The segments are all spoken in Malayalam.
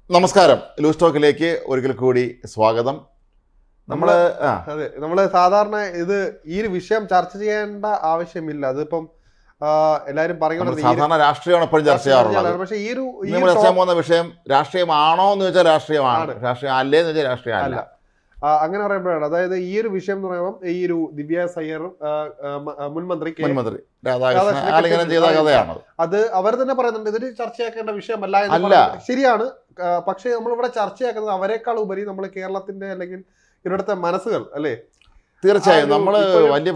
നമസ്കാരം. ലൂസ് ടോക്കിലേക്ക് ഒരിക്കൽ കൂടി സ്വാഗതം. നമ്മള് സാധാരണ ഈ ഒരു വിഷയം ചർച്ച ചെയ്യേണ്ട ആവശ്യമില്ല. അതിപ്പം എല്ലാരും പറയുന്നത് സാധാരണ രാഷ്ട്രീയമാണ് എപ്പോഴും ചർച്ച ചെയ്യാറുള്ളത്. പക്ഷേ നമ്മൾ ചർച്ച ചെയ്യാൻ പോകുന്ന വിഷയം രാഷ്ട്രീയമാണോ എന്ന് വെച്ചാൽ രാഷ്ട്രീയമാണ്, രാഷ്ട്രീയം അല്ലേ എന്ന് വെച്ചാൽ രാഷ്ട്രീയം അല്ല. അങ്ങനെ പറയുമ്പോഴാണ്, അതായത് ഈ ഒരു വിഷയം എന്ന് പറയുമ്പോൾ ഈ ഒരു ദിവ്യ സയ്യറും മുൻമന്ത്രി രാധാകൃഷ്ണൻ ആലിംഗനം ചെയ്ത കഥയാണ്. അത് അവർ തന്നെ പറയുന്നുണ്ട് ഇതൊരു ചർച്ചയാക്കേണ്ട വിഷയമല്ല എന്ന്. ശരിയാണ്. പക്ഷേ നമ്മളിവിടെ ചർച്ചയാക്കുന്നത് അവരെക്കാൾ ഉപരി നമ്മൾ കേരളത്തിന്റെ അല്ലെങ്കിൽ ഇവിടുത്തെ മനസ്സുകൾ അല്ലേ. തീർച്ചയായും നമ്മൾ വലിയ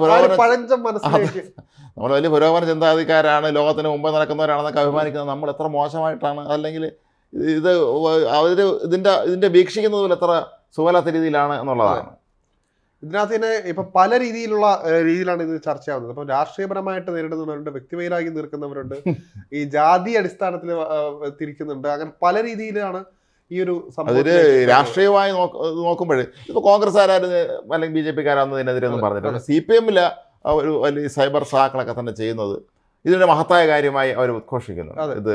പുരോഗമന ചിന്താഗതിക്കാരാണ്, ലോകത്തിന് മുമ്പ് നടക്കുന്നവരാണെന്നൊക്കെ അഭിമാനിക്കുന്നത് നമ്മൾ എത്ര മോശമായിട്ടാണ്, അല്ലെങ്കിൽ ഇത് അവർ ഇതിന്റെ വീക്ഷിക്കുന്നത് പോലെ എത്ര സുഖലാത്ത രീതിയിലാണ് എന്നുള്ളതാണ്. ഇതിനകത്ത് തന്നെ ഇപ്പൊ പല രീതിയിലാണ് ഇത് ചർച്ചയാവുന്നത്. ഇപ്പൊ രാഷ്ട്രീയപരമായിട്ട് നേരിടുന്നവരുണ്ട്, വ്യക്തിവൈരാഗ്യം തീർക്കുന്നവരുണ്ട്, ഈ ജാതി അടിസ്ഥാനത്തിൽ തിരിക്കുന്നുണ്ട്. അങ്ങനെ പല രീതിയിലാണ് ഈ ഒരു അതൊരു രാഷ്ട്രീയമായി നോക്കുമ്പോൾ ഇപ്പൊ കോൺഗ്രസ്സുകാരും അല്ലെങ്കിൽ BJP-കാരാന്ന് ഇതിനെതിരെ ഒന്നും പറഞ്ഞില്ല. CPM-ല് ഒരു വലിയ സൈബർ സാക്കളൊക്കെ തന്നെ ചെയ്യുന്നത് ഇതിന്റെ മഹത്തായ കാര്യമായി അവർ ഉദ്ഘോഷിക്കുന്നു. ഇത്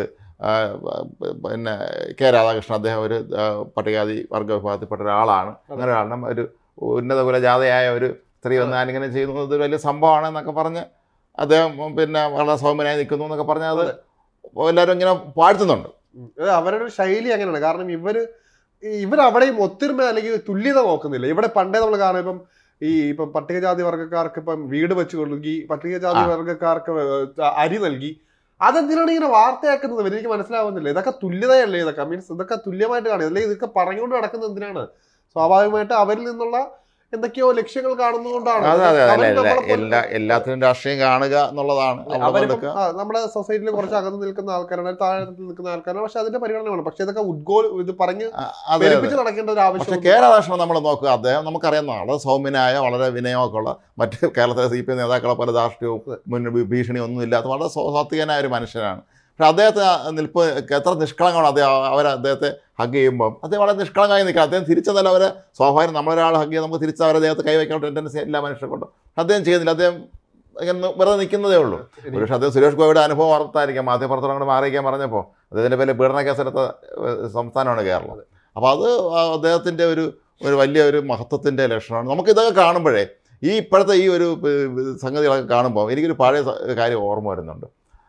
പിന്നെ K. രാധാകൃഷ്ണൻ, അദ്ദേഹം ഒരു പട്ടികജാതി വർഗ വിഭാഗത്തിൽപ്പെട്ട ഒരാളാണ്. അങ്ങനെ ഒരാളും ഒരു ഉന്നത കുലജാതയായ ഒരു സ്ത്രീ വന്ന് ആലിംഗനം ചെയ്യുന്നത് ഒരു വലിയ സംഭവമാണ് എന്നൊക്കെ പറഞ്ഞ് അദ്ദേഹം പിന്നെ വളരെ സൗമ്യനായി നിൽക്കുന്നു എന്നൊക്കെ പറഞ്ഞ് അത് എല്ലാവരും ഇങ്ങനെ പാഴ്ത്തുന്നുണ്ട്. അവരുടെ ഒരു ശൈലി അങ്ങനെയാണ്. കാരണം ഇവരവിടെയും ഒത്തൊരുമ അല്ലെങ്കിൽ തുല്യത നോക്കുന്നില്ല. ഇവിടെ പണ്ടേ നമ്മൾ കാണാം, ഇപ്പം പട്ടികജാതി വർഗ്ഗക്കാർക്ക് ഇപ്പം വീട് വെച്ച് നൽകി, പട്ടികജാതി വർഗ്ഗക്കാർക്ക് അരി നൽകി. അതെന്തിനാണ് ഇങ്ങനെ വാർത്തയാക്കുന്നത് എനിക്ക് മനസ്സിലാവുന്നില്ല. ഇതൊക്കെ തുല്യതയല്ലേ? ഇതൊക്കെ മീൻസ് ഇതൊക്കെ തുല്യമായിട്ട് കാണുക, അല്ലെങ്കിൽ ഇതൊക്കെ പറഞ്ഞുകൊണ്ട് നടക്കുന്നത് എന്തിനാണ്? സ്വാഭാവികമായിട്ട് അവരിൽ നിന്നുള്ള എന്തൊക്കെയോ ലക്ഷ്യങ്ങൾ കാണുന്നതുകൊണ്ടാണ്. എല്ലാത്തിനും രാഷ്ട്രീയം കാണുക എന്നുള്ളതാണ്. നമ്മുടെ സൊസൈറ്റിയിൽ കുറച്ച് അകന്ന് നിൽക്കുന്ന ആൾക്കാരാണ്, താഴത്തിൽ നിൽക്കുന്ന ആൾക്കാരാണ്. പക്ഷെ അതിന്റെ പരിഗണനയാണ്. പക്ഷെ ഇതൊക്കെ ഇത് പറഞ്ഞ് പെരുപ്പിച്ച് നടക്കേണ്ട ഒരു ആവശ്യം. K. രാധാകൃഷ്ണൻ നമ്മൾ നോക്കുക, അദ്ദേഹം നമുക്കറിയാവുന്ന വളരെ സൗമ്യനായ, വളരെ വിനയമൊക്കെ ഉള്ള, മറ്റ് കേരളത്തിലെ CPM നേതാക്കളെ പോലെ രാഷ്ട്രീയവും ഭീഷണി ഒന്നും ഇല്ലാത്ത വളരെ സാത്വികനായ ഒരു മനുഷ്യനാണ്. പക്ഷെ അദ്ദേഹത്തെ നിൽപ്പ് എത്ര നിഷ്കളങ്കമാണ്. അദ്ദേഹത്തെ ഹഗ് ചെയ്യുമ്പം അദ്ദേഹം വളരെ നിഷ്കളങ്കമായി നിൽക്കുക. അദ്ദേഹം തിരിച്ചതല്ല അവരെ സ്വാഭാവികം നമ്മളൊരാൾ ഹഗ് ചെയ്ത് നമുക്ക് തിരിച്ച് അവരെ അദ്ദേഹത്തെ കൈവയ്ക്കാൻ ടെൻഡൻസി എല്ലാ മനുഷ്യർക്കുണ്ട്. അദ്ദേഹം ചെയ്യുന്നില്ല. അദ്ദേഹം ഇങ്ങനെ വെറുതെ നിൽക്കുന്നതേ ഉള്ളൂ. പക്ഷേ അദ്ദേഹം സുരേഷ് ഗോപിയുടെ അനുഭവം ഓർത്തായിരിക്കാം മാധ്യമപ്രവർത്തനം മാറിയിക്കാൻ പറഞ്ഞപ്പോൾ അദ്ദേഹത്തിൻ്റെ പേരിൽ പീഡന കേസെടുത്ത സംസ്ഥാനമാണ് കേരളം. അപ്പോൾ അത് അദ്ദേഹത്തിൻ്റെ ഒരു വലിയൊരു മഹത്വത്തിൻ്റെ ലക്ഷണമാണ്. നമുക്കിതൊക്കെ കാണുമ്പോഴേ ഇപ്പോഴത്തെ ഈ ഒരു സംഗതികളൊക്കെ കാണുമ്പോൾ എനിക്കൊരു പഴയ കാര്യം ഓർമ്മ വരുന്നുണ്ട്.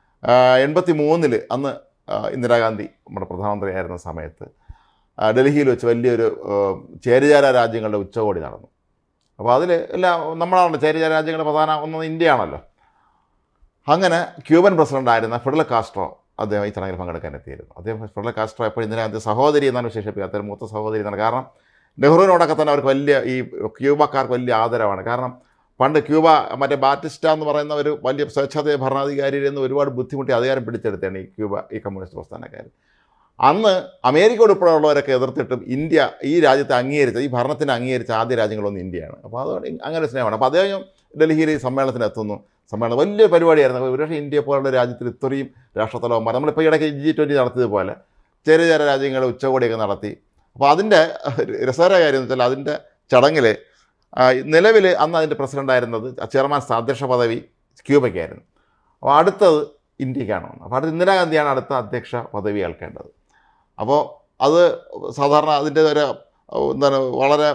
83 അന്ന് ഇന്ദിരാഗാന്ധി നമ്മുടെ പ്രധാനമന്ത്രിയായിരുന്ന സമയത്ത് ഡൽഹിയിൽ വെച്ച് വലിയൊരു ചേരിചേരാ രാജ്യങ്ങളുടെ ഉച്ചകോടി നടന്നു. അപ്പോൾ അതിൽ നമ്മളാണല്ലോ ചേരിചേരാ രാജ്യങ്ങളുടെ പ്രധാന ഒന്ന് ഇന്ത്യയാണല്ലോ. അങ്ങനെ ക്യൂബൻ പ്രസിഡൻ്റായിരുന്ന ഫിഡൽ കാസ്ട്രോ അദ്ദേഹം ഈ ചടങ്ങിൽ പങ്കെടുക്കാൻ എത്തിയിരുന്നു. അദ്ദേഹം ഫിഡൽ കാസ്ട്രോ എപ്പോഴും ഇന്ദിരാഗാന്ധി സഹോദരി എന്നാണ് വിശേഷിപ്പിക്കുക. അദ്ദേഹം മൂത്ത സഹോദരി എന്നാണ്. കാരണം നെഹ്റുവിനോടൊക്കെ തന്നെ അവർക്ക് വലിയ ഈ ക്യൂബക്കാർക്ക് വലിയ ആദരവാണ്. കാരണം പണ്ട് ക്യൂബ മറ്റേ ബാറ്റിസ്റ്റ എന്ന് പറയുന്ന ഒരു വലിയ സ്വേച്ഛാധിപത്യ ഭരണാധികാരിയിൽ നിന്ന് ഒരുപാട് ബുദ്ധിമുട്ടി അധികാരം പിടിച്ചെടുത്താണ് ഈ കമ്മ്യൂണിസ്റ്റ് പ്രസ്ഥാനക്കാർ. അന്ന് അമേരിക്ക ഉൾപ്പെടെയുള്ളവരൊക്കെ എതിർത്തിട്ടും ഇന്ത്യ ഈ രാജ്യത്തെ അംഗീകരിച്ച, ഈ ഭരണത്തിന് അംഗീകരിച്ച ആദ്യ രാജ്യങ്ങളൊന്നും ഇന്ത്യയാണ്. അപ്പോൾ അതോടെ അങ്ങനെ സ്നേഹമാണ്. അപ്പോൾ അദ്ദേഹം ഡൽഹിയിൽ ഈ സമ്മേളനത്തിന് എത്തുന്നു. സമ്മേളനം വലിയ പരിപാടിയായിരുന്നു. ഒരുപക്ഷെ ഇന്ത്യ പോലുള്ള രാജ്യത്തിൽ ഇത്രയും രാഷ്ട്രത്തലവന്മാർ, നമ്മളിപ്പോൾ ഇടയ്ക്ക് G20 നടത്തിയതുപോലെ ചേരിചേര രാജ്യങ്ങളുടെ ഉച്ചകോടിയൊക്കെ നടത്തി. അപ്പോൾ അതിൻ്റെ രസകരമായ കാര്യം എന്ന് വെച്ചാൽ അതിൻ്റെ ചടങ്ങിൽ നിലവിൽ അന്ന് അതിൻ്റെ പ്രസിഡൻ്റായിരുന്നത് ചെയർമാൻ അധ്യക്ഷ പദവി ക്യൂബയ്ക്കായിരുന്നു. അപ്പോൾ അടുത്തത് ഇന്ത്യക്കാണ്. അപ്പോൾ അടുത്ത ഇന്ദിരാഗാന്ധിയാണ് അടുത്ത അധ്യക്ഷ പദവി ഏൽക്കേണ്ടത്. അപ്പോൾ അത് സാധാരണ അതിൻ്റെ എന്താണ് വളരെ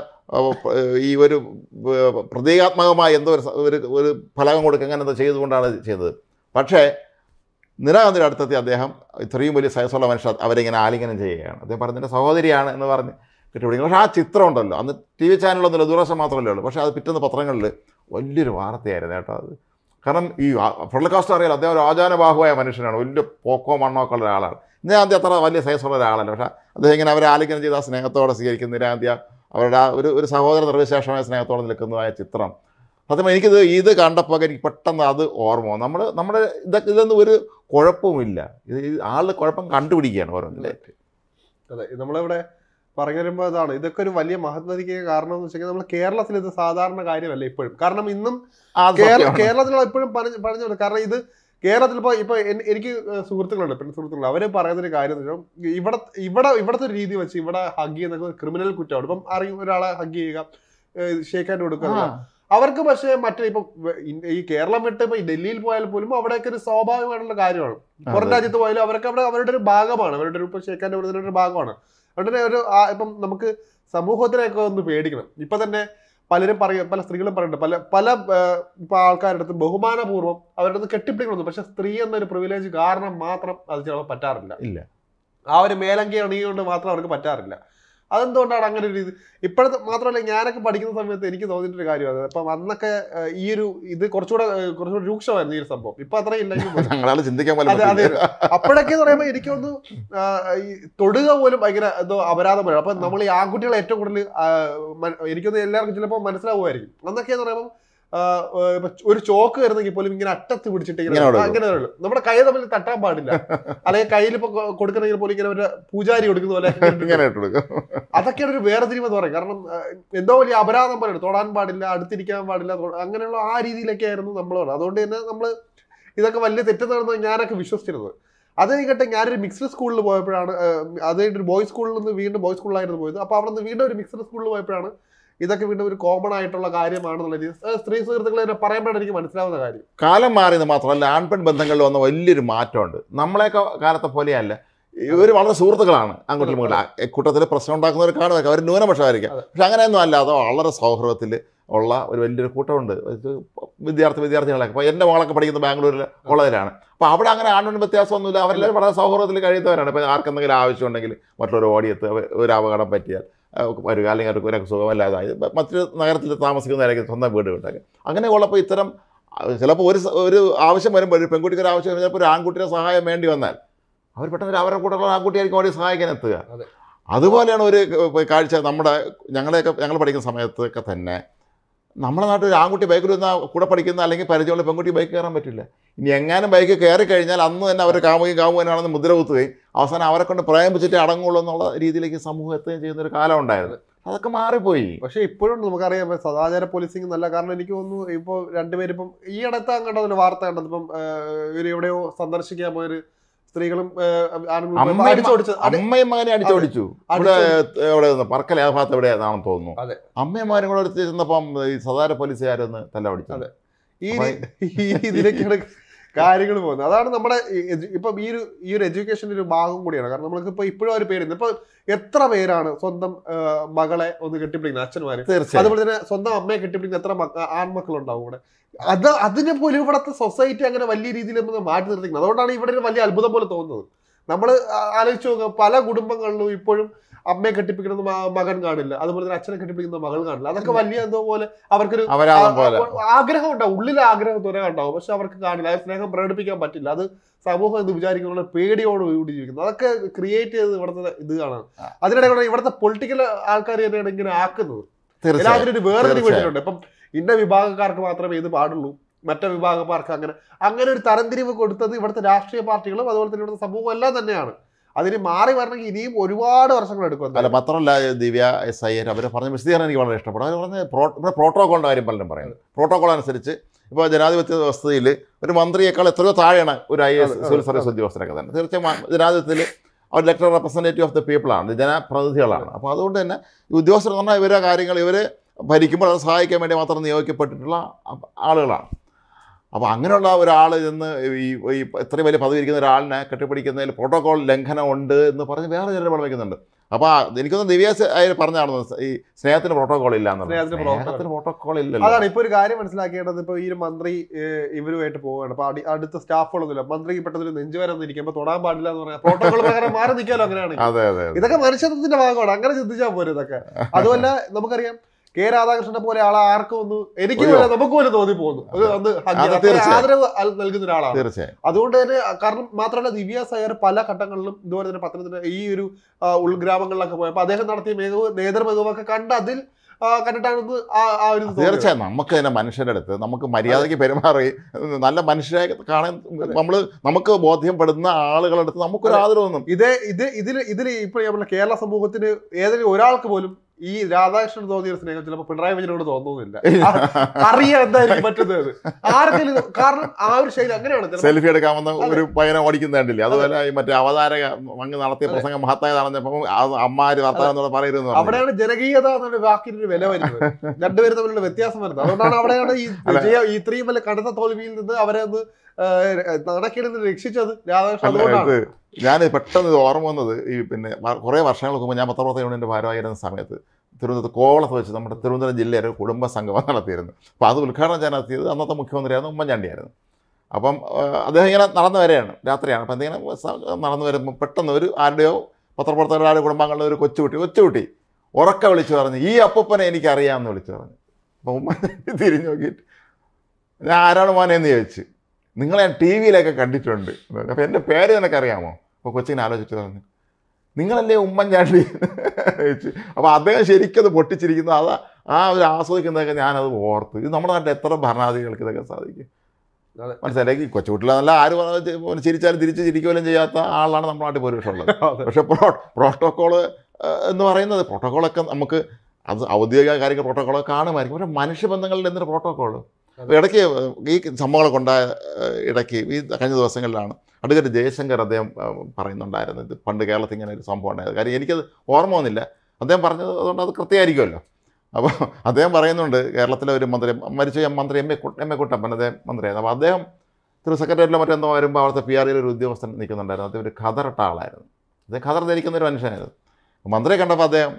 ഈ ഒരു പ്രതീകാത്മകമായ എന്തോ ഒരു ഫലകം കൊടുക്കുക അങ്ങനെ എന്തോ ചെയ്തുകൊണ്ടാണ് ചെയ്തത്. പക്ഷേ ഇന്ദിരാഗാന്ധിയുടെ അടുത്തെത്തി അദ്ദേഹം ഇത്രയും വലിയ സയസുള്ള മനുഷ്യർ അവരിങ്ങനെ ആലിംഗനം ചെയ്യുകയാണ്. അദ്ദേഹം പറഞ്ഞതിൻ്റെ സഹോദരിയാണ് എന്ന് പറഞ്ഞ് കിട്ടിപ്പിടിക്കും. പക്ഷേ ആ ചിത്രം ഉണ്ടല്ലോ, അന്ന് TV ചാനലൊന്നുമില്ല, ദൂരദർശൻ മാത്രമല്ലേ ഉള്ളൂ. പക്ഷേ അത് പിറ്റുന്ന പത്രങ്ങളിൽ വലിയൊരു വാർത്തയായിരുന്നു കേട്ടോ അത്. കാരണം ഈ ഫിഡൽ കാസ്ട്രോ അറിയാലോ, അദ്ദേഹം ഒരു ആചാരബാഹുവായ മനുഷ്യനാണ്, വലിയ പോക്കോ മണ്ണോ ഒക്കെ ഉള്ള ഒരാളാണ്. ഇന്ദിരാഗാന്ധി അത്ര വലിയ സൈസുള്ള ഒരാളല്ല. പക്ഷേ അദ്ദേഹം ഇങ്ങനെ അവരെ ആലിംഗനം ചെയ്ത് ആ സ്നേഹത്തോടെ സ്വീകരിക്കുന്ന ഇന്ദിരാഗാന്ധി അവരുടെ ഒരു സഹോദര നിർവിശേഷമായ സ്നേഹത്തോടെ നിൽക്കുന്നതായ ചിത്രം സത്യം ഇത് കണ്ടപ്പോൾ എനിക്ക് പെട്ടെന്ന് അത് ഓർമ്മ. നമ്മുടെ ഇതൊന്നും ഒരു കുഴപ്പവുമില്ല. ആളുടെ കുഴപ്പം കണ്ടുപിടിക്കുകയാണ് ഓരോന്നിലേക്ക്. അതെ, നമ്മളിവിടെ പറഞ്ഞു വരുമ്പോൾ ഇതാണ്, ഇതൊക്കെ ഒരു വലിയ മഹത്വതിക്ക് കാരണം എന്ന് വെച്ചാൽ നമ്മൾ കേരളത്തിൽ ഇത് സാധാരണ കാര്യമല്ല ഇപ്പോഴും. കാരണം ഇന്നും കേരളത്തിലുള്ള ഇപ്പോഴും പറഞ്ഞു. കാരണം ഇത് കേരളത്തിൽ ഇപ്പൊ എനിക്ക് സുഹൃത്തുക്കളുണ്ട്, പെൺസുഹൃത്തുക്കൾ. അവര് പറയുന്നൊരു കാര്യം എന്ന് വെച്ചാൽ ഇവിടത്തെ ഒരു രീതി വെച്ച് ഇവിടെ ഹഗ് ചെയ്യുന്ന ക്രിമിനൽ കുറ്റമാണ്. ഇപ്പം അറിയും ഒരാളെ ഹഗ് ചെയ്യുക, ഷേക്ക് ഹാൻഡ് കൊടുക്കുക. അവർക്ക് പക്ഷേ മറ്റേ ഇപ്പം ഈ കേരളം വിട്ട് ഇപ്പൊ ഡൽഹിയിൽ പോയാൽ പോലും അവിടെയൊക്കെ ഒരു സ്വാഭാവികമായിട്ടുള്ള കാര്യമാണ്. പുറം രാജ്യത്ത് പോയാലും അവരൊക്കെ അവിടെ അവരുടെ ഒരു ഭാഗമാണ്, അവരുടെ ഒരു ഇപ്പൊ ഷേഖാന്റെ ഒരു ഭാഗമാണ്. അതുകൊണ്ട് ഒരു ഇപ്പം നമുക്ക് സമൂഹത്തിനൊക്കെ ഒന്ന് പേടിക്കണം. ഇപ്പൊ തന്നെ പലരും പല സ്ത്രീകളും പറയുന്നുണ്ട്, പല ഇപ്പൊ ആൾക്കാരുടെ അടുത്ത് ബഹുമാനപൂർവ്വം അവരുടെ അടുത്ത് കെട്ടിപ്പിടിക്കണം. പക്ഷെ സ്ത്രീ എന്നൊരു പ്രിവിലേജ് കാരണം മാത്രം അത് ചിലപ്പോൾ പറ്റാറില്ല. ആ ഒരു മേലങ്കി അണിയുകൊണ്ട് മാത്രം അവർക്ക് പറ്റാറില്ല. അതെന്തുകൊണ്ടാണ് അങ്ങനെ ഒരു രീതി? ഇപ്പോഴത്തെ മാത്രമല്ല, ഞാനൊക്കെ പഠിക്കുന്ന സമയത്ത് എനിക്ക് തോന്നിയിട്ടൊരു കാര്യമാണ്. അപ്പം അന്നൊക്കെ ഈ ഒരു ഇത് കുറച്ചുകൂടെ രൂക്ഷമായിരുന്നു ഈ ഒരു സംഭവം. ഇപ്പൊ അത്രയില്ല. അതെ, അപ്പോഴൊക്കെ എന്ന് പറയുമ്പോൾ എനിക്കൊന്ന് ഈ തൊടുക പോലും ഭയങ്കര എന്തോ അപരാധമാണ്. അപ്പൊ നമ്മൾ ഈ ആൺകുട്ടികളെ ഏറ്റവും കൂടുതൽ എനിക്കൊന്ന് എല്ലാവർക്കും ചിലപ്പോൾ മനസ്സിലാവുമായിരിക്കും. അന്നൊക്കെ എന്ന് പറയുമ്പോൾ ഒരു ചോക്ക് വരുന്നെങ്കിൽ പോലും ഇങ്ങനെ അറ്റത്ത് പിടിച്ചിട്ട് അങ്ങനെ നമ്മുടെ കൈ തമ്മിൽ തട്ടാൻ പാടില്ല. അല്ലെങ്കിൽ കയ്യിൽ ഇപ്പൊ കൊടുക്കണമെങ്കിൽ പോലും ഇങ്ങനെ ഒരു പൂജാരി കൊടുക്കുന്ന പോലെ അതൊക്കെയാണ് ഒരു വേർതിരിവ് എന്ന് പറയും. കാരണം എന്തോ വലിയ അപരാധം പറയുന്നത്, തൊടാൻ പാടില്ല, അടുത്തിരിക്കാൻ പാടില്ല, അങ്ങനെയുള്ള ആ രീതിയിലൊക്കെ ആയിരുന്നു നമ്മൾ പറഞ്ഞത്. അതുകൊണ്ട് തന്നെ നമ്മൾ ഇതൊക്കെ വലിയ തെറ്റെന്നാണെന്ന് ഞാനൊക്കെ വിശ്വസിച്ചിരുന്നത്. അത് കഴിഞ്ഞിട്ട് ഞാനൊരു മിക്സ്ഡ് സ്കൂളിൽ പോയപ്പോഴാണ്, അത് കഴിഞ്ഞിട്ട് ബോയ്സ് സ്കൂളിൽ നിന്ന് വീണ്ടും ബോയ്സ് സ്കൂളിലായിരുന്നു പോയത്. അപ്പൊ അവിടെ നിന്ന് വീണ്ടും ഒരു മിക്സ്ഡ് സ്കൂളിൽ പോയപ്പോഴാണ് ഇതൊക്കെ വീണ്ടും ഒരു കോമൺ ആയിട്ടുള്ള കാര്യമാണെന്നുള്ള രീതി സ്ത്രീ സുഹൃത്തുക്കളെ തന്നെ പറയുമ്പോഴാണ് എനിക്ക് മനസ്സിലാവുന്ന കാര്യം. കാലം മാറിയത് മാത്രമല്ല, ആൺപെൺ ബന്ധങ്ങളിൽ വന്ന വലിയൊരു മാറ്റമുണ്ട്. നമ്മളെയൊക്കെ കാലത്തെ പോലെയല്ല. ഇവർ വളരെ സുഹൃത്തുക്കളാണ്, അങ്ങോട്ടും ഇങ്ങോട്ടും. കൂട്ടത്തിൽ പ്രശ്നം ഉണ്ടാക്കുന്നവർ കാണുമൊക്കെ, അവർ ന്യൂനപക്ഷമായിരിക്കാം. പക്ഷെ അങ്ങനെയൊന്നും അല്ല, അതോ വളരെ സൗഹൃദത്തിൽ ഉള്ള ഒരു വലിയൊരു കൂട്ടമുണ്ട് വിദ്യാർത്ഥികളൊക്കെ. അപ്പോൾ എൻ്റെ മകളൊക്കെ പഠിക്കുന്ന ബാംഗ്ലൂരിലെ കോളേജിലാണ്. അപ്പോൾ അവിടെ അങ്ങനെ ആൺപെൺ വ്യത്യാസമൊന്നുമില്ല. അവരെല്ലാവരും വളരെ സൗഹൃദത്തിൽ കഴിയുന്നവരാണ്. ഇപ്പോൾ ആർക്കെന്തെങ്കിലും ആവശ്യമുണ്ടെങ്കിൽ മറ്റുള്ളവർ ഓടിയെത്തുക, ഒരു അപകടം പറ്റിയാൽ വരിക, അല്ലെങ്കിൽ അവർക്ക് ഒരു സുഖമല്ലാതായി മറ്റൊരു നഗരത്തിൽ താമസിക്കുന്നതായിരിക്കും സ്വന്തം വീട് വിട്ടൊക്കെ. അങ്ങനെ ഉള്ളപ്പോൾ ഇത്തരം ചിലപ്പോൾ ഒരു ആവശ്യം വരുമ്പോൾ, ഒരു പെൺകുട്ടിക്ക് ഒരു ആവശ്യം ചിലപ്പോൾ ഒരു ആൺകുട്ടിയുടെ സഹായം വേണ്ടി വന്നാൽ അവർ പെട്ടെന്ന് അവരുടെ കൂടെയുള്ള ആൺകുട്ടിയായിരിക്കും ഓടി സഹായിക്കാൻ എത്തുക. അതുപോലെയാണ് ഒരു കാഴ്ച. ഞങ്ങൾ പഠിക്കുന്ന സമയത്തൊക്കെ തന്നെ നമ്മുടെ നാട്ടിൽ ഒരു ആൺകുട്ടി ബൈക്കിൽ വന്നാൽ കൂടെ പഠിക്കുന്ന അല്ലെങ്കിൽ പരിചയമുള്ള പെൺകുട്ടി ബൈക്ക് കയറാൻ പറ്റില്ല. ഇനി എങ്ങാനും ബൈക്ക് കയറി കഴിഞ്ഞാൽ അന്ന് തന്നെ അവർ കാമുകനാണെന്ന് മുദ്ര കുത്തുകയും അവസാനം അവരെ കൊണ്ട് പ്രേമിച്ചിട്ട് അടങ്ങുള്ളൂ എന്നുള്ള രീതിയിലേക്ക് സമൂഹം എത്തുകയും ചെയ്യുന്ന ഒരു കാലം ഉണ്ടായിരുന്നു. അതൊക്കെ മാറിപ്പോയി. പക്ഷേ ഇപ്പോഴും നമുക്കറിയാം സദാചാര പോലീസിങ് നല്ല. കാരണം എനിക്ക് തോന്നുന്നു ഇപ്പോൾ രണ്ടുപേരിപ്പം ഈ അടുത്ത് അങ്ങോട്ടൊരു വാർത്ത കണ്ടത്, ഇപ്പം എവിടെയോ സന്ദർശിക്കാൻ പോയൊരു സ്ത്രീകളും അമ്മയും മകനെ അടിച്ചോടിച്ചു. ഇവിടെ പറക്കല ആ ഭാഗത്ത് എവിടെയാണെന്ന് തോന്നുന്നു. അമ്മയന്മാരും കൂടെ എടുത്ത് ചെന്നപ്പം ഈ സദാചാര പോലീസുകാരൊന്ന് തല്ലടിച്ചത്. ഇതിലേക്കാണ് കാര്യങ്ങൾ പോകുന്നത്. അതാണ് നമ്മുടെ ഇപ്പം ഈ ഒരു എഡ്യൂക്കേഷൻ്റെ ഒരു ഭാഗം കൂടിയാണ്. കാരണം നമ്മൾക്ക് ഇപ്പൊ ഇപ്പോഴും ഒരു പേരുണ്ട്. ഇപ്പൊ എത്ര പേരാണ് സ്വന്തം മകളെ ഒന്ന് കെട്ടിപ്പിടിക്കുന്നത്, അച്ഛന്മാര്. അതുപോലെ തന്നെ സ്വന്തം അമ്മയെ കെട്ടിപ്പിടിക്കുന്ന എത്ര ആൺമക്കളുണ്ടാവും ഇവിടെ. അതിനെ പോലും ഇവിടുത്തെ സൊസൈറ്റി അങ്ങനെ വലിയ രീതിയിൽ മാറ്റി നിർത്തിക്കുന്നത്. അതുകൊണ്ടാണ് ഇവിടെ ഒരു വലിയ അത്ഭുതം പോലെ തോന്നുന്നത്. നമ്മൾ ആലോചിച്ച് നോക്കുക, പല കുടുംബങ്ങളിലും ഇപ്പോഴും അമ്മയെ കെട്ടിപ്പിക്കുന്ന മകൻ കാണില്ല, അതുപോലെ തന്നെ അച്ഛനെ കെട്ടിപ്പിക്കുന്ന മകൾ കാണില്ല. അതൊക്കെ വലിയ എന്തോ പോലെ അവർക്കൊരു ആഗ്രഹം ഉണ്ടാവും, ഉള്ളിലെ ആഗ്രഹം തുറ ഉണ്ടാവും. പക്ഷെ അവർക്ക് കാണില്ല, സ്നേഹം പ്രകടിപ്പിക്കാൻ പറ്റില്ല. അത് സമൂഹം എന്ന് വിചാരിക്കുന്ന പേടിയോട് കൂടി ജീവിക്കുന്നത്. അതൊക്കെ ക്രിയേറ്റ് ചെയ്ത് ഇവിടുത്തെ ഇത് കാണാൻ. അതിനിടെ കൂടെ ഇവിടുത്തെ പൊളിറ്റിക്കൽ ആൾക്കാർ തന്നെയാണ് ഇങ്ങനെ ആക്കുന്നത്. എല്ലാവരും ഒരു വേറൊരു വീട്ടിലുണ്ട്. ഇപ്പം ഇന്ന വിഭാഗക്കാർക്ക് മാത്രമേ ഇത് പാടുള്ളൂ, മറ്റേ വിഭാഗക്കാർക്ക് അങ്ങനെ ഒരു തരംതിരിവ് കൊടുത്തത് ഇവിടുത്തെ രാഷ്ട്രീയ പാർട്ടികളും അതുപോലെ തന്നെ ഇവിടുത്തെ സമൂഹം എല്ലാം തന്നെയാണ്. അതിന് മാറി വരണമെങ്കിൽ ഇനിയും ഒരുപാട് വർഷങ്ങൾ എടുക്കും. അല്ല, മാത്രമല്ല ദിവ്യ എസ് ഐ അവർ പറഞ്ഞ വിശദീകരണം എനിക്ക് വളരെ ഇഷ്ടപ്പെടും. അവർ പറഞ്ഞ ഇവിടെ പ്രോട്ടോക്കോളിൻ്റെ കാര്യം പലരും പറയുന്നത്. പ്രോട്ടോക്കോൾ അനുസരിച്ച് ഇപ്പോൾ ജനാധിപത്യ വ്യവസ്ഥയിൽ ഒരു മന്ത്രിയേക്കാൾ എത്രയോ താഴെയാണ് ഒരു IAS സിവിൽ സർവീസ് ഉദ്യോഗസ്ഥരൊക്കെ തന്നെ. തീർച്ചയായും ജനാധിപത്യത്തിൽ അവർ ഇലക്ടഡ് റെപ്രസെൻറ്റേറ്റീവ് ഓഫ് ദ പീപ്പിളാണ്, ജനപ്രതിനിധികളാണ്. അപ്പോൾ അതുകൊണ്ട് തന്നെ ഈ ഉദ്യോഗസ്ഥർ എന്ന് പറഞ്ഞാൽ ഇവരെ കാര്യങ്ങൾ ഇവർ ഭരിക്കുമ്പോൾ അത് സഹായിക്കാൻ വേണ്ടി മാത്രം നിയോഗിക്കപ്പെട്ടിട്ടുള്ള ആളുകളാണ്. അപ്പോൾ അങ്ങനെയുള്ള ഒരാൾ ഇന്ന് ഈ ഇത്രയും വലിയ പദവി ഇരിക്കുന്ന ഒരാളിനെ കെട്ടിപ്പിടിക്കുന്നതിൽ പ്രോട്ടോകോൾ ലംഘനം ഉണ്ട് എന്ന് പറഞ്ഞ് വേറെ ചിലർ പഠിക്കുന്നുണ്ട്. അപ്പോൾ എനിക്കൊന്ന് ദിവ്യാസ് അയാൾ പറഞ്ഞാണ് ഈ സ്നേഹത്തിന് പ്രോട്ടോകോൾ ഇല്ല എന്നുള്ളത്. പ്രോട്ടോകോൾ ഇല്ല. അതാണ് ഇപ്പോൾ ഒരു കാര്യം മനസ്സിലാക്കേണ്ടത്. ഇപ്പോൾ ഈ ഒരു മന്ത്രി ഇവരുമായിട്ട് പോവുകയാണ്. അപ്പോൾ അടുത്ത സ്റ്റാഫുകളൊന്നുമില്ല. മന്ത്രി പെട്ടെന്ന് നെഞ്ചുവരെ ഒന്നും ഇരിക്കുമ്പോൾ തൊടാൻ പാടില്ല എന്ന് പറയാം. പ്രോട്ടോകോൾ പ്രകാരം മാറി നിൽക്കാമല്ലോ. അങ്ങനെയാണ്. അതെ അതെ, ഇതൊക്കെ മനുഷ്യത്വത്തിന്റെ ഭാഗമാണ്. അങ്ങനെ ചിന്തിച്ചാൽ പോലും ഇതൊക്കെ. അതുമല്ല, നമുക്കറിയാം കെ രാധാകൃഷ്ണനെ പോലെ ആളെ ആർക്കും ഒന്നും എനിക്ക് നമുക്ക് പോലും തോന്നി പോകുന്നു. ആദരവ് നൽകുന്ന ഒരാളാണ്. അതുകൊണ്ട് തന്നെ കാരണം മാത്രമല്ല, ദിവ്യാസ് അയ്യർ പല ഘട്ടങ്ങളിലും ഇതുപോലെ തന്നെ പത്തനംതിട്ട ഈ ഒരു ഉൾഗ്രാമങ്ങളിലൊക്കെ പോയപ്പോൾ അദ്ദേഹം നടത്തിയ നേതൃമികവൊക്കെ കണ്ട് അതിൽ കണ്ടിട്ടാണ് തീർച്ചയായും നമുക്ക് തന്നെ മനുഷ്യരുടെ അടുത്ത് നമുക്ക് മര്യാദയ്ക്ക് പെരുമാറി നല്ല മനുഷ്യരെ കാണാൻ നമുക്ക് ബോധ്യപ്പെടുന്ന ആളുകളുടെ അടുത്ത് നമുക്കൊരു ആദരവൊന്നും ഇതിൽ ഇപ്പോൾ കേരള സമൂഹത്തിന് ഏതെങ്കിലും ഒരാൾക്ക് പോലും ഈ രാധാകൃഷ്ണൻ തോന്നിയ സ്നേഹം ചിലപ്പോൾ പിണറായി വിജയനോട് തോന്നുന്നില്ല. അറിയാം എന്തായിരിക്കും പറ്റുന്നത് ആർക്കെങ്കിലും, കാരണം ആ ഒരു ശൈലി അങ്ങനെയാണ്. സെൽഫി എടുക്കാമെന്ന ഒരു പയ്യനെ ഓടിക്കുന്നുണ്ടില്ലേ, അതുപോലെ ഈ മറ്റേ അവതാരക അങ്ങ് നടത്തിയ പ്രസംഗം മഹത്തായതാണെന്നപ്പം അമ്മാര് വർത്താനം പറയരുതെന്ന്. അവിടെയാണ് ജനകീയത എന്നുള്ള വാക്കിനൊരു വില വരുന്നത്, രണ്ടുപേരും തമ്മിലുള്ള വ്യത്യാസം വരുന്നത്. അതുകൊണ്ടാണ് അവിടെയാണ് ഈ ഇത്രയും വലിയ കടുത്ത തോൽവിയിൽ നിന്ന് അവരെ ഒന്ന് നടക്കിടുന്ന് രക്ഷിച്ചത് രാധാകൃഷ്ണൻ. അതുകൊണ്ടാണ് ഞാൻ പെട്ടെന്ന് ഇത് ഓർമ്മ വന്നത്. ഈ പിന്നെ കുറേ വർഷങ്ങൾക്ക് മുമ്പ് ഞാൻ പത്രപ്രവർത്തക യൂണിയൻ്റെ ഭാരവാഹിയായിരുന്ന സമയത്ത് തിരുവനന്തപുരത്ത് കോവളത്ത് വെച്ച് നമ്മുടെ തിരുവനന്തപുരം ജില്ലയിൽ ഒരു കുടുംബ സംഗമം നടത്തിയിരുന്നു. അപ്പോൾ അത് ഉദ്ഘാടനം ചെയ്യാൻ നടത്തിയത് അന്നത്തെ മുഖ്യമന്ത്രിയായിരുന്നു ഉമ്മൻചാണ്ടിയായിരുന്നു. അപ്പം അദ്ദേഹം ഇങ്ങനെ നടന്നു വരെയാണ്, രാത്രിയാണ്. അപ്പം എന്തെങ്കിലും നടന്നു വരുമ്പോൾ പെട്ടെന്ന് ഒരു ആരുടെയോ പത്രപ്രവർത്തകരുടെ കുടുംബാംഗങ്ങളുടെ ഒരു കൊച്ചുകുട്ടി ഉറക്കെ വിളിച്ചു പറഞ്ഞു, ഈ അപ്പൂപ്പനെ എനിക്കറിയാമെന്ന് വിളിച്ചു പറഞ്ഞു. അപ്പോൾ ഉമ്മൻചാണ്ടി തിരിഞ്ഞു നോക്കിയിട്ട് ഞാൻ ആരാണ് മോനെ എന്ന് ചോദിച്ചു. നിങ്ങളെ ഞാൻ ടി വിയിലൊക്കെ കണ്ടിട്ടുണ്ട്. അപ്പോൾ എൻ്റെ പേര് നിനക്കറിയാമോ? അപ്പോൾ കൊച്ചിനെ ആലോചിച്ചിട്ട് പറഞ്ഞു, നിങ്ങളല്ലേ ഉമ്മൻചാണ്ടി ചോദിച്ചു. അപ്പോൾ അദ്ദേഹം ശരിക്കും അത് പൊട്ടിച്ചിരിക്കുന്നു. അത് ആ ഒരു ആസ്വദിക്കുന്നതൊക്കെ ഞാനത് ഓർത്ത്. ഇത് നമ്മുടെ നാട്ടിൽ എത്ര ഭരണാധികാരികൾക്ക് ഇതൊക്കെ സാധിക്കും മനസ്സിലാക്കി. കൊച്ചുകുട്ടികളെ നല്ല ആര് ചിരിച്ചാലും തിരിച്ച് ചിരിക്കുകയും ചെയ്യാത്ത ആളാണ് നമ്മുടെ നാട്ടിൽ ഭൂരിപക്ഷമുള്ളത്. പക്ഷേ പ്രോട്ടോക്കോള് എന്ന് പറയുന്നത്, പ്രോട്ടോക്കോളൊക്കെ നമുക്ക് അത് ഔദ്യോഗിക കാര്യങ്ങൾ പ്രോട്ടോക്കോളൊക്കെ കാണുമായിരിക്കും. പക്ഷേ മനുഷ്യബന്ധങ്ങളിൽ എന്തൊരു പ്രോട്ടോക്കോള്. ഇടയ്ക്ക് ഈ സംഭവങ്ങളൊക്കെ ഉണ്ടായ ഇടയ്ക്ക് ഈ കഴിഞ്ഞ ദിവസങ്ങളിലാണ് അഡ്വക്കേറ്റ് ജയശങ്കർ അദ്ദേഹം പറയുന്നുണ്ടായിരുന്നു, ഇത് പണ്ട് കേരളത്തിൽ ഇങ്ങനെ ഒരു സംഭവം ഉണ്ടായത്. കാര്യം എനിക്കത് ഓർമ്മ വന്നില്ല, അദ്ദേഹം പറഞ്ഞത്, അതുകൊണ്ട് അത് കൃത്യമായിരിക്കുമല്ലോ. അപ്പോൾ അദ്ദേഹം പറയുന്നുണ്ട്, കേരളത്തിലെ ഒരു മന്ത്രി മരിച്ച മന്ത്രി എം എ കുട്ടപ്പൻ അദ്ദേഹം മന്ത്രിയായിരുന്നു. അപ്പോൾ അദ്ദേഹം സെക്രട്ടേറിയറ്റിലോ മറ്റെന്തോ വരുമ്പോൾ അവിടുത്തെ PRO ഒരു ഉദ്യോഗസ്ഥൻ നിൽക്കുന്നുണ്ടായിരുന്നു. അദ്ദേഹം ഒരു ഖദറിട്ട ആളായിരുന്നു. അദ്ദേഹം ഖദർ ധരിക്കുന്ന ഒരു മനുഷ്യനായിരുന്നു. മന്ത്രിയെ കണ്ടപ്പോൾ അദ്ദേഹം